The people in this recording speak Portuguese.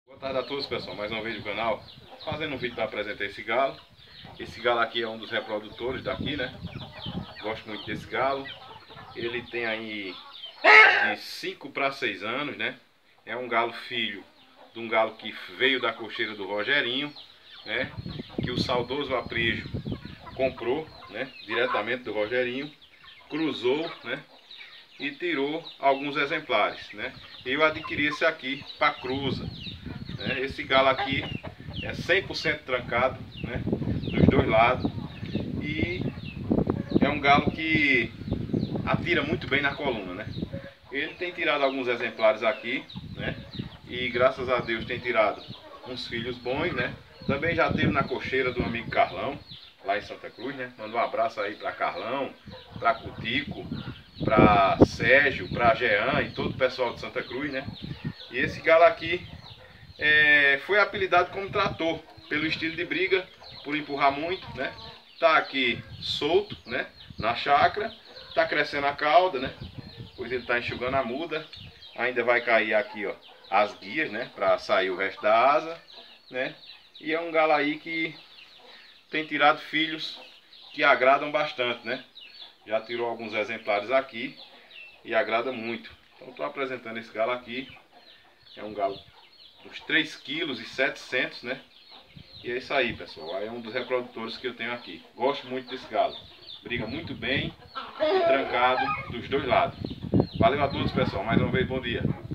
Boa tarde a todos, pessoal, mais uma vez no canal, fazendo um vídeo para apresentar esse galo. Esse galo aqui é um dos reprodutores daqui, né? Gosto muito desse galo. Ele tem aí de 5 para 6 anos, né? É um galo filho de um galo que veio da cocheira do Rogerinho, né? Que o saudoso Aprígio comprou, né? Diretamente do Rogerinho, cruzou, né? E tirou alguns exemplares, né? Eu adquiri esse aqui para cruza. Esse galo aqui é 100% trancado, né, dos dois lados, e é um galo que atira muito bem na coluna, né? Ele tem tirado alguns exemplares aqui, né, e graças a Deus tem tirado uns filhos bons, né? Também já teve na cocheira do amigo Carlão, lá em Santa Cruz, né? Manda um abraço aí para Carlão, para Cutico, para Sérgio, para Jean e todo o pessoal de Santa Cruz, né? E esse galo aqui foi apelidado como trator, pelo estilo de briga, por empurrar muito, né? Tá aqui solto, né? Na chácara, tá crescendo a cauda, né? Pois ele tá enxugando a muda, ainda vai cair aqui, ó, as guias, né? Para sair o resto da asa, né? E é um galo aí que tem tirado filhos que agradam bastante, né? Já tirou alguns exemplares aqui e agrada muito. Então estou apresentando esse galo aqui. É um galo uns 3,7 kg, né? E é isso aí, pessoal. Aí é um dos reprodutores que eu tenho aqui. Gosto muito desse galo. Briga muito bem e trancado dos dois lados. Valeu a todos, pessoal. Mais uma vez, bom dia.